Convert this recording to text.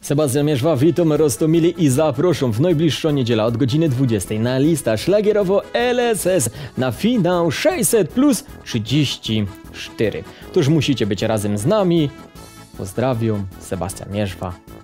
Sebastian Mierzwa, witam Rostomili i zapraszam w najbliższą niedzielę od godziny 20 na lista szlagierowo LSS na finał 600 plus 34. Toż musicie być razem z nami. Pozdrawiam, Sebastian Mierzwa.